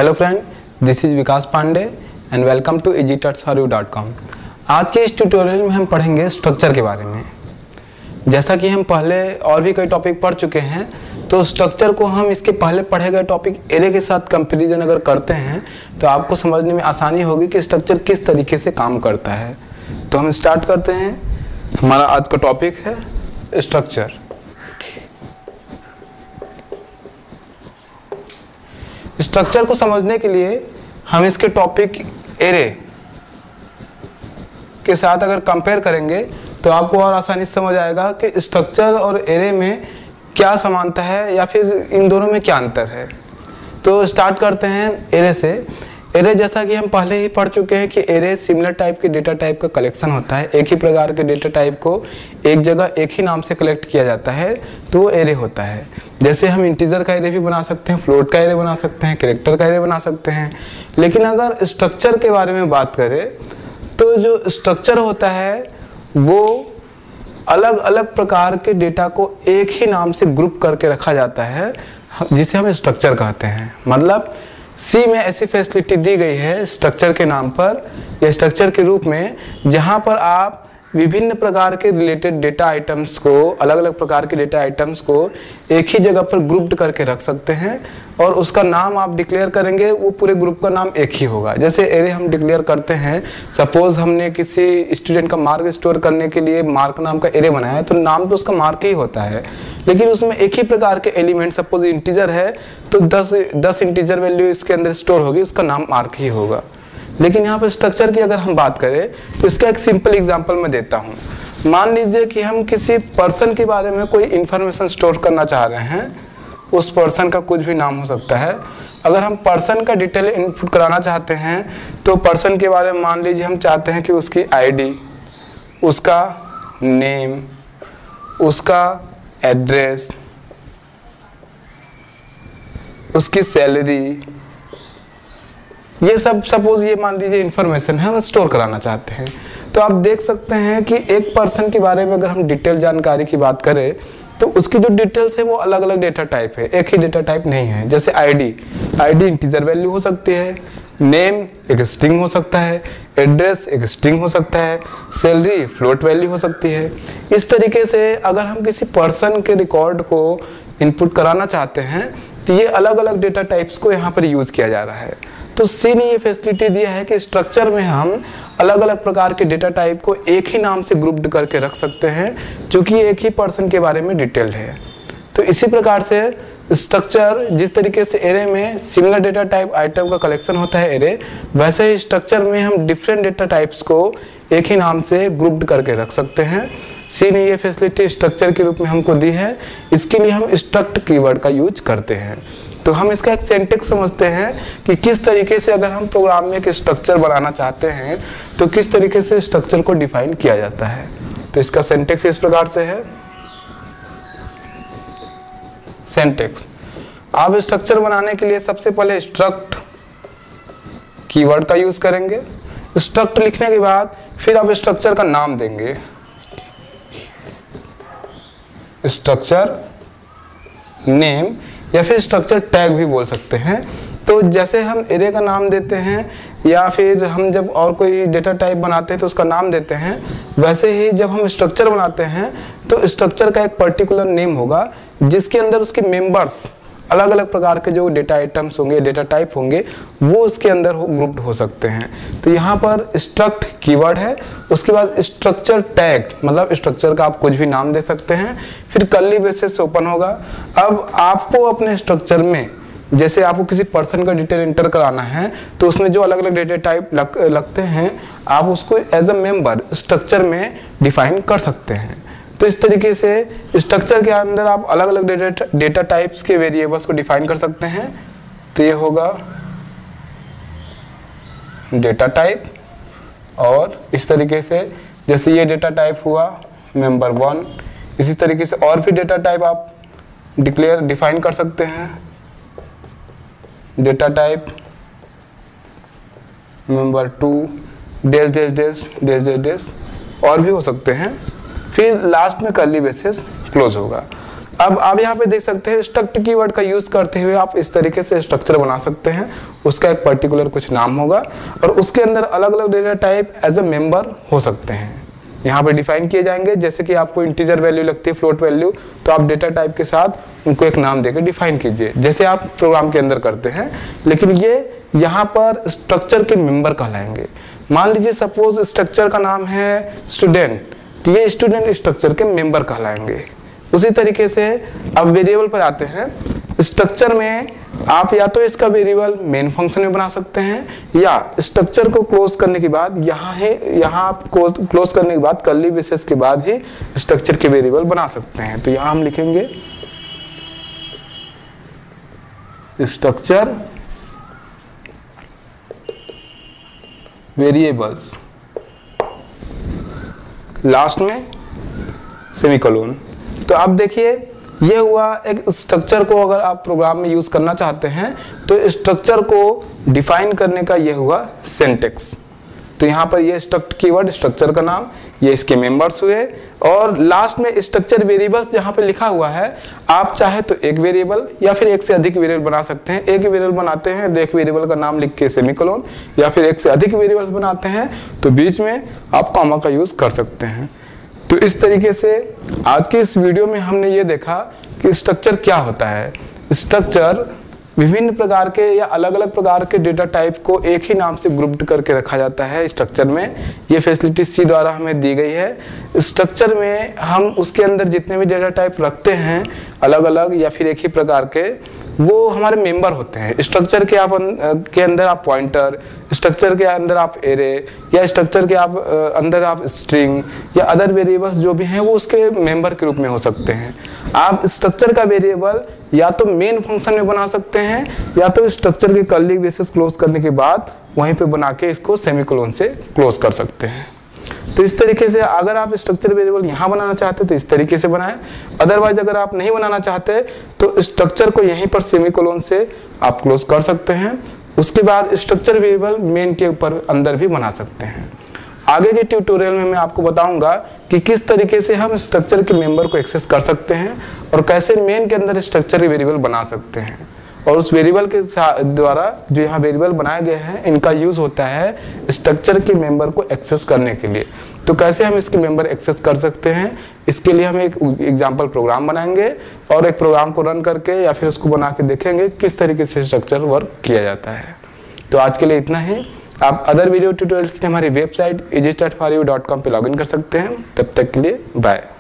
Hello friend, this is Vikas Pandey and welcome to easytutsforyou.com। आज के इस ट्यूटोरियल में हम पढ़ेंगे स्ट्रक्चर के बारे में। जैसा कि हम पहले और भी कई टॉपिक पढ़ चुके हैं, तो स्ट्रक्चर को हम इसके पहले पढ़े गए टॉपिक एरे के साथ कंपैरिजन अगर करते हैं तो आपको समझने में आसानी होगी कि स्ट्रक्चर किस तरीके से काम करता है। तो हम स्टार्ट करते हैं। हमारा आज का टॉपिक है स्ट्रक्चर। स्ट्रक्चर को समझने के लिए हम इसके टॉपिक एरे के साथ अगर कंपेयर करेंगे तो आपको और आसानी से समझ आएगा कि स्ट्रक्चर और एरे में क्या समानता है या फिर इन दोनों में क्या अंतर है। तो स्टार्ट करते हैं एरे से। एरे जैसा कि हम पहले ही पढ़ चुके हैं कि एरे सिमिलर टाइप के डेटा टाइप का कलेक्शन होता है। एक ही प्रकार के डेटा टाइप को एक जगह एक ही नाम से कलेक्ट किया जाता है तो वो एरे होता है। जैसे हम इंटीजर का एरे भी बना सकते हैं, फ्लोट का एरे बना सकते हैं, कैरेक्टर का एरे बना सकते हैं। लेकिन अगर स्ट्रक्चर के बारे में बात करें तो जो स्ट्रक्चर होता है वो अलग अलग प्रकार के डेटा को एक ही नाम से ग्रुप करके रखा जाता है, जिसे हम स्ट्रक्चर कहते हैं। मतलब सी में ऐसी फैसिलिटी दी गई है स्ट्रक्चर के नाम पर या स्ट्रक्चर के रूप में, जहां पर आप विभिन्न प्रकार के रिलेटेड डेटा आइटम्स को, अलग अलग प्रकार के डेटा आइटम्स को एक ही जगह पर ग्रुप्ड करके रख सकते हैं और उसका नाम आप डिक्लेयर करेंगे, वो पूरे ग्रुप का नाम एक ही होगा। जैसे एरे हम डिक्लेयर करते हैं, सपोज हमने किसी स्टूडेंट का मार्क स्टोर करने के लिए मार्क नाम का एरे बनाया है, तो नाम तो उसका मार्क ही होता है, लेकिन उसमें एक ही प्रकार के एलिमेंट, सपोज इंटीजर है तो 10 इंटीजर वैल्यू इसके अंदर स्टोर होगी, उसका नाम मार्क ही होगा। लेकिन यहाँ पर स्ट्रक्चर की अगर हम बात करें तो इसका एक सिंपल एग्जांपल मैं देता हूँ। मान लीजिए कि हम किसी पर्सन के बारे में कोई इंफॉर्मेशन स्टोर करना चाह रहे हैं। उस पर्सन का कुछ भी नाम हो सकता है। अगर हम पर्सन का डिटेल इनपुट कराना चाहते हैं तो पर्सन के बारे में मान लीजिए हम चाहते हैं कि उसकी आईडी, उसका नेम, उसका एड्रेस, उसकी सैलरी, ये सब सपोज ये मान लीजिए इंफॉर्मेशन है, हम स्टोर कराना चाहते हैं। तो आप देख सकते हैं कि एक पर्सन के बारे में अगर हम डिटेल जानकारी की बात करें तो उसकी जो डिटेल्स है वो अलग अलग डेटा टाइप है, एक ही डेटा टाइप नहीं है। जैसे आईडी इंटीजर वैल्यू हो सकती है, नेम एक स्ट्रिंग हो सकता है, एड्रेस एक स्ट्रिंग हो सकता है, सैलरी फ्लोट वैल्यू हो सकती है। इस तरीके से अगर हम किसी पर्सन के रिकॉर्ड को इनपुट कराना चाहते हैं तो ये अलग अलग डेटा टाइप्स को यहाँ पर यूज किया जा रहा है। तो सी ने ये फैसिलिटी दिया है कि स्ट्रक्चर में हम अलग अलग प्रकार के डेटा टाइप को एक ही नाम से ग्रुप्ड करके रख सकते हैं, जो कि एक ही पर्सन के बारे में डिटेल्ड है। तो इसी प्रकार से स्ट्रक्चर, जिस तरीके से एरे में सिमिलर डेटा टाइप आइटम का कलेक्शन होता है एरे, वैसे ही स्ट्रक्चर में हम डिफरेंट डेटा टाइप्स को एक ही नाम से ग्रुप्ड करके रख सकते हैं। सी ने ये फैसिलिटी स्ट्रक्चर के रूप में हमको दी है। इसके लिए हम स्ट्रक्ट कीवर्ड का यूज करते हैं। तो हम इसका एक सिंटैक्स समझते हैं कि किस तरीके से अगर हम प्रोग्राम में एक स्ट्रक्चर बनाना चाहते हैं तो किस तरीके से स्ट्रक्चर को डिफाइन किया जाता है। तो इसका सिंटैक्स इस प्रकार से है। सिंटैक्स, आप स्ट्रक्चर बनाने के लिए सबसे पहले स्ट्रक्ट कीवर्ड का यूज करेंगे। स्ट्रक्ट लिखने के बाद फिर आप स्ट्रक्चर का नाम देंगे, स्ट्रक्चर नेम या फिर स्ट्रक्चर टैग भी बोल सकते हैं। तो जैसे हम एरे का नाम देते हैं या फिर हम जब और कोई डेटा टाइप बनाते हैं तो उसका नाम देते हैं, वैसे ही जब हम स्ट्रक्चर बनाते हैं तो स्ट्रक्चर का एक पर्टिकुलर नेम होगा जिसके अंदर उसके मेंबर्स, अलग अलग प्रकार के जो डेटा आइटम्स होंगे, डेटा टाइप होंगे, वो उसके अंदर ग्रुप्ड हो सकते हैं। तो यहाँ पर स्ट्रक्ट कीवर्ड है, उसके बाद स्ट्रक्चर टैग, मतलब स्ट्रक्चर का आप कुछ भी नाम दे सकते हैं, फिर कर्ली ब्रेसेस ओपन होगा। अब आपको अपने स्ट्रक्चर में, जैसे आपको किसी पर्सन का डिटेल इंटर कराना है तो उसमें जो अलग अलग डेटा टाइप लगते हैं, आप उसको एज अ मेंबर स्ट्रक्चर में डिफाइन कर सकते हैं। तो इस तरीके से स्ट्रक्चर के अंदर आप अलग अलग डेटा टाइप्स के वेरिएबल्स को डिफाइन कर सकते हैं। तो ये होगा डेटा टाइप, और इस तरीके से जैसे ये डेटा टाइप हुआ मेंबर 1, इसी तरीके से और भी डेटा टाइप आप डिफाइन कर सकते हैं। Data type member 2 dash dash dash dash dash dash और भी हो सकते हैं। फिर लास्ट में कर्ली ब्रेसेस क्लोज होगा। अब आप यहाँ पे देख सकते हैं स्ट्रक्ट कीवर्ड का यूज करते हुए आप इस तरीके से स्ट्रक्चर बना सकते हैं। उसका एक पर्टिकुलर कुछ नाम होगा और उसके अंदर अलग अलग data type as a member हो सकते हैं, यहाँ पे डिफाइन किए जाएंगे। जैसे कि आपको इंटीजर वैल्यू लगती है, फ्लोट वैल्यू, तो आप डेटा टाइप के साथ उनको एक नाम देकर डिफाइन कीजिए, जैसे आप प्रोग्राम के अंदर करते हैं। लेकिन ये यहाँ पर स्ट्रक्चर के मेंबर कहलाएंगे। मान लीजिए सपोज स्ट्रक्चर का नाम है स्टूडेंट, तो ये स्टूडेंट स्ट्रक्चर के मेंबर कहलाएंगे। उसी तरीके से अब वेरिएबल पर आते हैं। स्ट्रक्चर में आप या तो इसका वेरिएबल मेन फंक्शन में बना सकते हैं या स्ट्रक्चर को क्लोज करने के बाद यहाँ आप क्लोज करने के बाद कर्ली ब्रेसेस के बाद ही स्ट्रक्चर के वेरिएबल बना सकते हैं। तो यहाँ हम लिखेंगे स्ट्रक्चर वेरिएबल्स, लास्ट में सेमीकोलन। तो अब देखिए ये हुआ एक स्ट्रक्चर को अगर आप प्रोग्राम में यूज करना चाहते हैं तो स्ट्रक्चर को डिफाइन करने का ये हुआ सिंटेक्स। तो यहाँ पर ये स्ट्रक्ट कीवर्ड स्ट्रक्चर का नाम, ये इसके मेंबर्स हुए और लास्ट में स्ट्रक्चर वेरिएबल्स जहाँ पे लिखा हुआ है। आप चाहे तो एक वेरिएबल या फिर एक से अधिक वेरिएबल बना सकते हैं। एक वेरिएबल बनाते हैं तो एक वेरिएबल का नाम लिख के सेमीकोलन, या फिर एक से अधिक वेरिएबल्स बनाते हैं तो बीच में आप कॉमा का यूज कर सकते हैं। तो इस तरीके से आज के इस वीडियो में हमने ये देखा कि स्ट्रक्चर क्या होता है। स्ट्रक्चर विभिन्न प्रकार के या अलग अलग प्रकार के डेटा टाइप को एक ही नाम से ग्रुप्ड करके रखा जाता है स्ट्रक्चर में। ये फैसिलिटी सी द्वारा हमें दी गई है। स्ट्रक्चर में हम उसके अंदर जितने भी डेटा टाइप रखते हैं अलग अलग या फिर एक ही प्रकार के, वो हमारे मेंबर होते हैं। स्ट्रक्चर के के अंदर आप पॉइंटर, स्ट्रक्चर के अंदर आप एरे, या स्ट्रक्चर के अंदर आप स्ट्रिंग या अदर वेरिएबल्स जो भी हैं वो उसके मेंबर के रूप में हो सकते हैं। आप स्ट्रक्चर का वेरिएबल या तो मेन फंक्शन में बना सकते हैं या तो स्ट्रक्चर के कर्ली ब्रेसेस क्लोज करने के बाद वहीं पे बना के इसको सेमीकोलन से क्लोज कर सकते हैं। तो इस तरीके से अगर आप स्ट्रक्चर वेरिएबल यहाँ बनाना चाहते हैं तो इस तरीके से बनाएं। अदरवाइज अगर आप नहीं बनाना चाहते तो स्ट्रक्चर को यहीं पर सेमीकोलन से आप क्लोज कर सकते हैं। उसके बाद स्ट्रक्चर वेरिएबल मेन के ऊपर अंदर भी बना सकते हैं। आगे के ट्यूटोरियल में मैं आपको बताऊंगा कि किस तरीके से हम स्ट्रक्चर के मेंबर को एक्सेस कर सकते हैं और कैसे मेन के अंदर स्ट्रक्चर के वेरिएबल बना सकते हैं। और उस वेरिएबल के द्वारा जो यहाँ वेरिएबल बनाए गए हैं इनका यूज होता है स्ट्रक्चर के मेंबर को एक्सेस करने के लिए। तो कैसे हम इसके मेंबर एक्सेस कर सकते हैं, इसके लिए हम एक एग्जांपल प्रोग्राम बनाएंगे और एक प्रोग्राम को रन करके या फिर उसको बना के देखेंगे किस तरीके से स्ट्रक्चर वर्क किया जाता है। तो आज के लिए इतना ही। आप अदर वीडियो ट्यूटोरियल के लिए हमारी वेबसाइट easystartforyou.com पे लॉगिन कर सकते हैं। तब तक के लिए बाय।